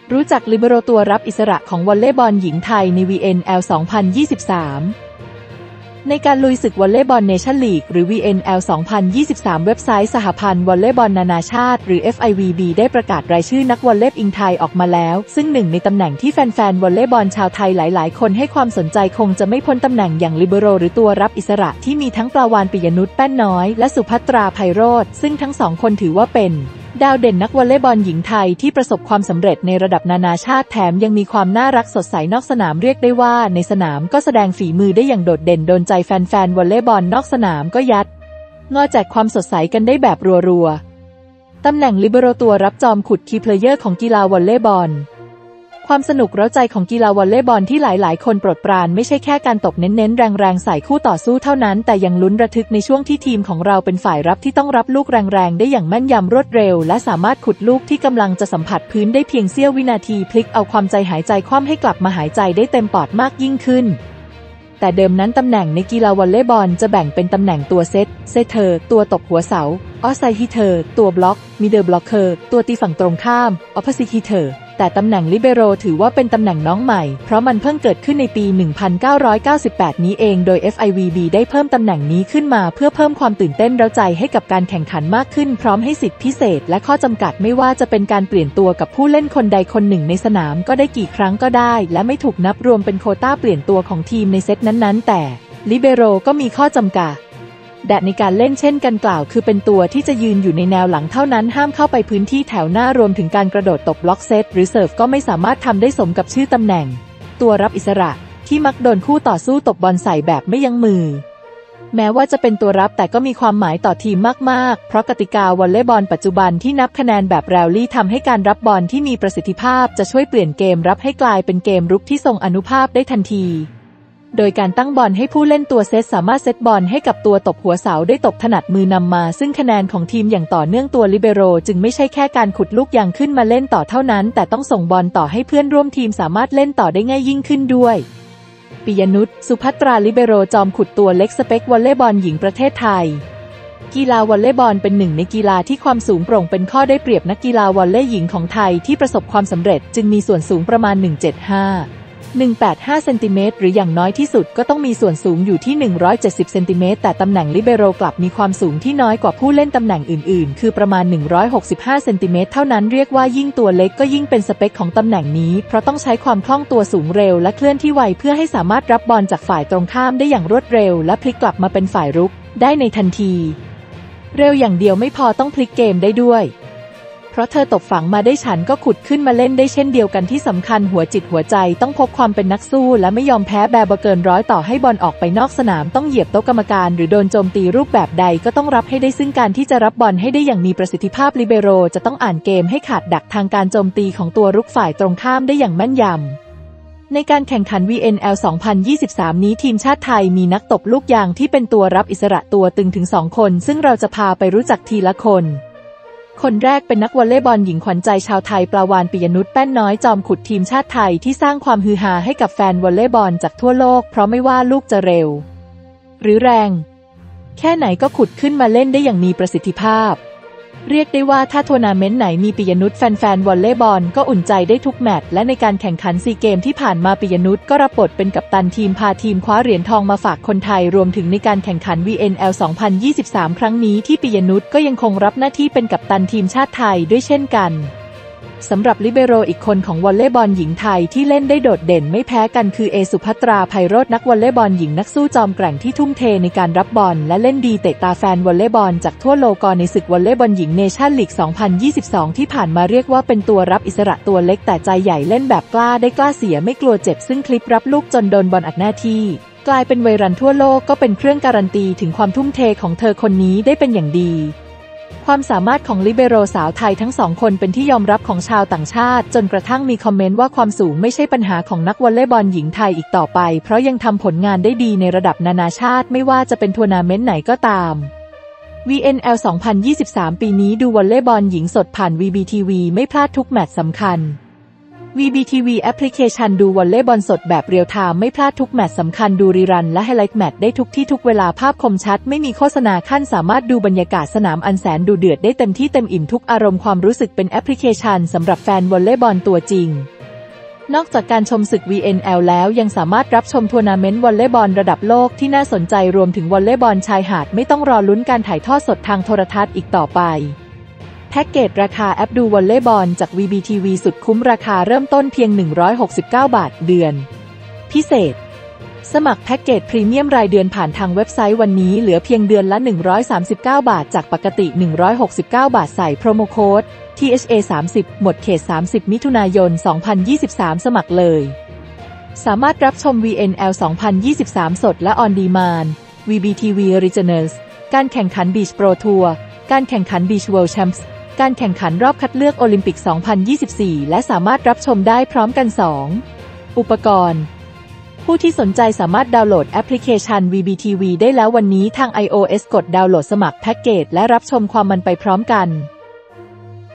รู้จักลิเบโรตัวรับอิสระของวอลเลย์บอลหญิงไทยใน VNL 2023 ในการลุยศึกวอลเลย์บอลเนชั่นลีกหรือ VNL 2023 เว็บไซต์สหพันธ์วอลเลย์บอลนานาชาติหรือ FIVB ได้ประกาศรายชื่อนักวอลเลย์บอลหญิงไทยออกมาแล้วซึ่งหนึ่งในตำแหน่งที่แฟนๆวอลเลย์บอลชาวไทยหลายๆคนให้ความสนใจคงจะไม่พ้นตำแหน่งอย่างลิเบโรหรือตัวรับอิสระที่มีทั้งปลาวาฬ ปิยนุช แป้นน้อยและสุภัตรา ไพโรจน์ซึ่งทั้งสองคนถือว่าเป็นดาวเด่นนักวอลเลย์บอลหญิงไทยที่ประสบความสำเร็จในระดับนานาชาติแถมยังมีความน่ารักสดใสนอกสนามเรียกได้ว่าในสนามก็แสดงฝีมือได้อย่างโดดเด่นโดนใจแฟนๆวอลเลย์บอลนอกสนามก็ยัดงอแจกความสดใสกันได้แบบรัวๆตำแหน่งลิเบโรตัวรับจอมขุดคีย์เพลเยอร์ของกีฬาวอลเลย์บอลความสนุกเร้าใจของกีฬาวอลเลย์บอลที่หลายๆคนโปรดปรานไม่ใช่แค่การตบเน้นๆแรงๆใส่คู่ต่อสู้เท่านั้นแต่ยังลุ้นระทึกในช่วงที่ทีมของเราเป็นฝ่ายรับที่ต้องรับลูกแรงๆได้อย่างแม่นยำรวดเร็วและสามารถขุดลูกที่กำลังจะสัมผัสพื้นได้เพียงเสี้ยววินาทีพลิกเอาความใจหายใจคว่ำให้กลับมาหายใจได้เต็มปอดมากยิ่งขึ้นแต่เดิมนั้นตำแหน่งในกีฬาวอลเลย์บอลจะแบ่งเป็นตำแหน่งตัวเซตเธอตัวตบหัวเสาออฟไซด์ฮิเตอร์ตัวบล็อกมิดเดิลบล็อกเกอร์ตัวตีฝั่งตรงข้ามออปโพสิตฮิเตอร์แต่ตำแหน่งลิเบโรถือว่าเป็นตำแหน่งน้องใหม่เพราะมันเพิ่งเกิดขึ้นในปี 1998 นี้เองโดย FIVB ได้เพิ่มตำแหน่งนี้ขึ้นมาเพื่อเพิ่มความตื่นเต้นเร้าใจให้กับการแข่งขันมากขึ้นพร้อมให้สิทธิพิเศษและข้อจำกัดไม่ว่าจะเป็นการเปลี่ยนตัวกับผู้เล่นคนใดคนหนึ่งในสนามก็ได้กี่ครั้งก็ได้และไม่ถูกนับรวมเป็นโควต้าเปลี่ยนตัวของทีมในเซตนั้นๆแต่ลิเบโรก็มีข้อจำกัดในการเล่นเช่นกันกล่าวคือเป็นตัวที่จะยืนอยู่ในแนวหลังเท่านั้นห้ามเข้าไปพื้นที่แถวหน้ารวมถึงการกระโดดตบบล็อกเซตหรือเสิร์ฟก็ไม่สามารถทำได้สมกับชื่อตำแหน่งตัวรับอิสระที่มักโดนคู่ต่อสู้ตบบอลใส่แบบไม่ยั้งมือแม้ว่าจะเป็นตัวรับแต่ก็มีความหมายต่อทีมมากๆเพราะกติกาวอลเลย์บอลปัจจุบันที่นับคะแนนแบบแรลลี่ทำให้การรับบอลที่มีประสิทธิภาพจะช่วยเปลี่ยนเกมรับให้กลายเป็นเกมรุกที่ทรงอานุภาพได้ทันทีโดยการตั้งบอลให้ผู้เล่นตัวเซตสามารถเซตบอลให้กับตัวตบหัวเสาได้ตบถนัดมือนำมาซึ่งคะแนนของทีมอย่างต่อเนื่องตัวลิเบโรจึงไม่ใช่แค่การขุดลูกยางขึ้นมาเล่นต่อเท่านั้นแต่ต้องส่งบอลต่อให้เพื่อนร่วมทีมสามารถเล่นต่อได้ง่ายยิ่งขึ้นด้วยปิยนุช สุภัตราลิเบโรจอมขุดตัวเล็กสเปควอลเลย์บอลหญิงประเทศไทยกีฬาวอลเลย์บอลเป็นหนึ่งในกีฬาที่ความสูงโปร่งเป็นข้อได้เปรียบนักกีฬาวอลเลย์หญิงของไทยที่ประสบความสำเร็จจึงมีส่วนสูงประมาณ 185 เซนติเมตรหรืออย่างน้อยที่สุดก็ต้องมีส่วนสูงอยู่ที่ 170 เซนติเมตรแต่ตำแหน่งลิเบโรกลับมีความสูงที่น้อยกว่าผู้เล่นตำแหน่งอื่นๆคือประมาณ 165 เซนติเมตรเท่านั้นเรียกว่ายิ่งตัวเล็กก็ยิ่งเป็นสเปคของตำแหน่งนี้เพราะต้องใช้ความคล่องตัวสูงเร็วและเคลื่อนที่ไวเพื่อให้สามารถรับบอลจากฝ่ายตรงข้ามได้อย่างรวดเร็วและพลิกกลับมาเป็นฝ่ายรุกได้ในทันทีเร็วอย่างเดียวไม่พอต้องพลิกเกมได้ด้วยเพราะเธอตบฝังมาได้ฉันก็ขุดขึ้นมาเล่นได้เช่นเดียวกันที่สำคัญหัวจิตหัวใจต้องพกความเป็นนักสู้และไม่ยอมแพ้แบบเกินร้อยต่อให้บอลออกไปนอกสนามต้องเหยียบโต๊ะกรรมการหรือโดนโจมตีรูปแบบใดก็ต้องรับให้ได้ซึ่งการที่จะรับบอลให้ได้อย่างมีประสิทธิภาพลิเบโรจะต้องอ่านเกมให้ขาดดักทางการโจมตีของตัวรุกฝ่ายตรงข้ามได้อย่างแม่นยำในการแข่งขัน VNL 2023 นี้ทีมชาติไทยมีนักตบลูกยางที่เป็นตัวรับอิสระตัวตึงถึง2 คนซึ่งเราจะพาไปรู้จักทีละคนแรกเป็นนักวอลเลย์บอลหญิงขวัญใจชาวไทยปลาวาฬ ปิยนุช แป้นน้อยจอมขุดทีมชาติไทยที่สร้างความฮือฮาให้กับแฟนวอลเลย์บอลจากทั่วโลกเพราะไม่ว่าลูกจะเร็วหรือแรงแค่ไหนก็ขุดขึ้นมาเล่นได้อย่างมีประสิทธิภาพเรียกได้ว่าถ้าทัวร์นาเมนต์ไหนมีปิยนุชแฟนวอลเลย์บอลก็อุ่นใจได้ทุกแมตช์และในการแข่งขันซีเกมที่ผ่านมาปิยนุชก็รับบทเป็นกัปตันทีมพาทีมคว้าเหรียญทองมาฝากคนไทยรวมถึงในการแข่งขัน VNL 2023 ครั้งนี้ที่ปิยนุชก็ยังคงรับหน้าที่เป็นกัปตันทีมชาติไทยด้วยเช่นกันสำหรับลิเบโรอีกคนของวอลเลย์บอลหญิงไทยที่เล่นได้โดดเด่นไม่แพ้กันคือสุภัตรา ไพโรจน์นักวอลเลย์บอลหญิงนักสู้จอมแกร่งที่ทุ่มเทในการรับบอลและเล่นดีเตะตาแฟนวอลเลย์บอลจากทั่วโลกในศึกวอลเลย์บอลหญิงเนชั่นลีก 2022 ที่ผ่านมาเรียกว่าเป็นตัวรับอิสระตัวเล็กแต่ใจใหญ่เล่นแบบกล้าได้กล้าเสียไม่กลัวเจ็บซึ่งคลิปรับลูกจนโดนบอลอัดหน้าที่กลายเป็นไวรัลทั่วโลกก็เป็นเครื่องการันตีถึงความทุ่มเทของเธอคนนี้ได้เป็นอย่างดีความสามารถของลิเบโรสาวไทยทั้ง2 คนเป็นที่ยอมรับของชาวต่างชาติจนกระทั่งมีคอมเมนต์ว่าความสูงไม่ใช่ปัญหาของนักวอลเลย์บอลหญิงไทยอีกต่อไปเพราะยังทำผลงานได้ดีในระดับนานาชาติไม่ว่าจะเป็นทัวร์นาเมนต์ไหนก็ตาม VNL 2023 ปีนี้ดูวอลเลย์บอลหญิงสดผ่าน VBTV ไม่พลาดทุกแมตช์สำคัญ VBTV แอปพลิเคชันดูวอลเลย์บอลสดแบบเรียลไทม์ไม่พลาดทุกแมตช์สำคัญดูรีรันและไฮไลท์แมตช์ได้ทุกที่ทุกเวลาภาพคมชัดไม่มีโฆษณาขั้นสามารถดูบรรยากาศสนามอันแสนดูเดือดได้เต็มที่เต็มอิ่มทุกอารมณ์ความรู้สึกเป็นแอปพลิเคชันสำหรับแฟนวอลเลย์บอลตัวจริงนอกจากการชมศึก VNL แล้วยังสามารถรับชมทัวร์นาเมนต์วอลเลย์บอลระดับโลกที่น่าสนใจรวมถึงวอลเลย์บอลชายหาดไม่ต้องรอลุ้นการถ่ายทอดสดทางโทรทัศน์อีกต่อไปแพ็กเกจราคาแอปดูวอลเลย์บอลจาก VBTV สุดคุ้มราคาเริ่มต้นเพียง169 บาทเดือนพิเศษสมัครแพ็กเกจพรีเมียมรายเดือนผ่านทางเว็บไซต์วันนี้เหลือเพียงเดือนละ139 บาทจากปกติ169 บาทใส่โปรโมโค้ด THA 30หมดเขต30มิถุนายน2023สมัครเลยสามารถรับชม VNL 2023 สดและออนดีมานด์ VBTV Originals การแข่งขัน Beach Pro Tour การแข่งขัน Beach World Champs การแข่งขันรอบคัดเลือกโอลิมปิก 2024 และสามารถรับชมได้พร้อมกัน 2 อุปกรณ์ผู้ที่สนใจสามารถดาวน์โหลดแอปพลิเคชัน VBTV ได้แล้ววันนี้ทาง iOS กดดาวน์โหลดสมัครแพ็กเกจและรับชมความมันไปพร้อมกัน